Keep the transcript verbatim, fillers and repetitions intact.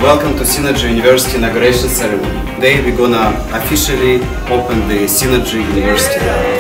welcome to Synergy University Inauguration Ceremony. Today we're gonna officially open the Synergy University.